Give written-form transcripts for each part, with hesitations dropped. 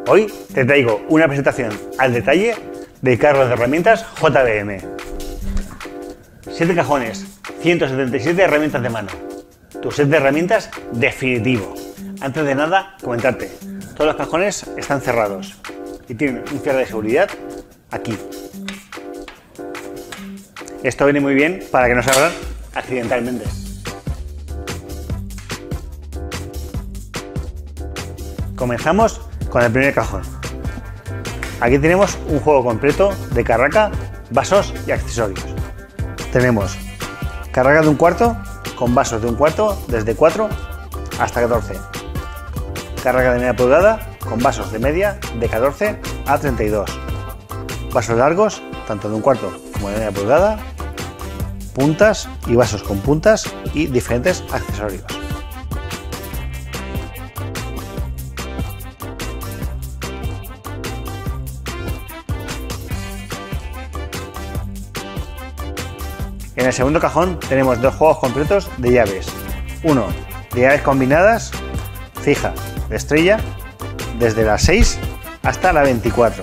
Hoy te traigo una presentación al detalle del carro de herramientas JBM. 7 cajones, 177 herramientas de mano. Tu set de herramientas definitivo. Antes de nada, comentarte. Todos los cajones están cerrados y tienen un cierre de seguridad aquí. Esto viene muy bien para que no se abran accidentalmente. Comenzamos con el primer cajón. Aquí tenemos un juego completo de carraca, vasos y accesorios. Tenemos carraca de 1/4 con vasos de 1/4 desde 4 hasta 14. Carraca de media pulgada con vasos de media de 14 a 32. Vasos largos, tanto de 1/4 como de media pulgada. Puntas y vasos con puntas y diferentes accesorios. En el segundo cajón tenemos dos juegos completos de llaves. Uno de llaves combinadas, fija, de estrella, desde la 6 hasta la 24.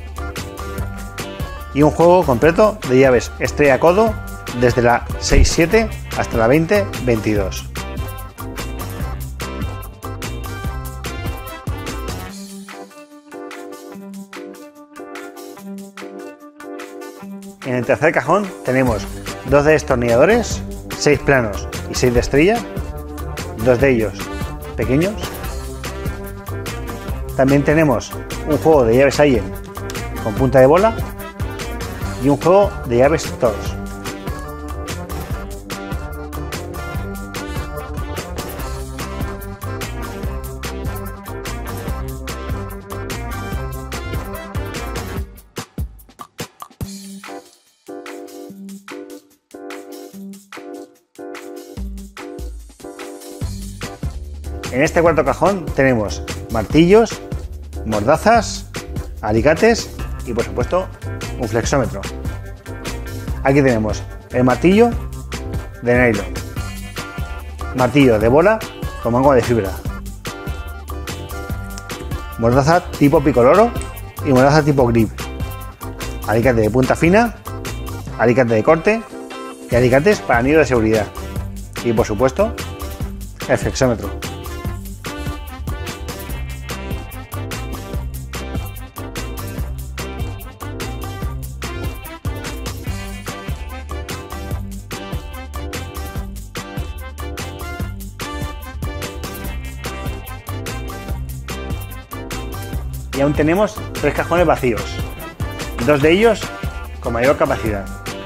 Y un juego completo de llaves estrella codo, desde la 6-7 hasta la 20-22. En el tercer cajón tenemos 2 de destornilladores, 6 planos y 6 de estrella, 2 de ellos pequeños. También tenemos un juego de llaves Allen con punta de bola y un juego de llaves Torx. En este cuarto cajón tenemos martillos, mordazas, alicates y por supuesto un flexómetro. Aquí tenemos el martillo de nylon, martillo de bola con mango de fibra, mordaza tipo picoloro y mordaza tipo grip, alicate de punta fina, alicate de corte y alicates para anillo de seguridad y por supuesto el flexómetro. Y aún tenemos 3 cajones vacíos, 2 de ellos con mayor capacidad.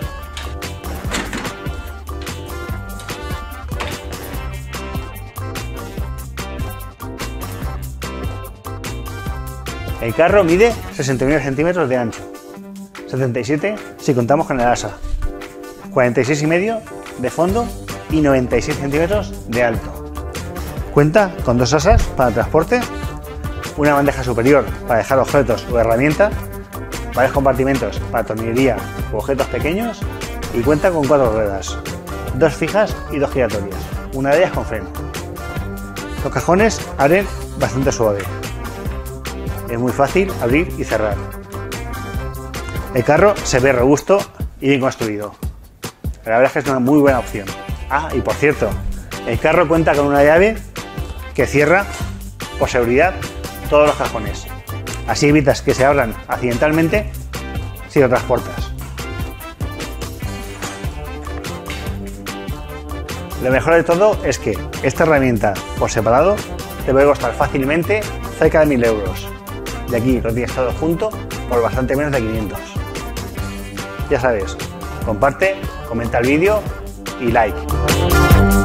El carro mide 69 centímetros de ancho, 77 si contamos con el asa, 46,5 de fondo y 96 centímetros de alto. Cuenta con 2 asas para transporte, una bandeja superior para dejar objetos o herramientas, varios compartimentos para tornillería u objetos pequeños y cuenta con 4 ruedas, 2 fijas y 2 giratorias, una de ellas con freno. Los cajones abren bastante suave, es muy fácil abrir y cerrar. El carro se ve robusto y bien construido, la verdad es que es una muy buena opción. Ah, y por cierto, el carro cuenta con una llave que cierra por seguridad todos los cajones, así evitas que se abran accidentalmente si lo transportas. Lo mejor de todo es que esta herramienta por separado te puede costar fácilmente cerca de 1000 euros y aquí lo tienes todo junto por bastante menos de 500. Ya sabes, comparte, comenta el vídeo y like.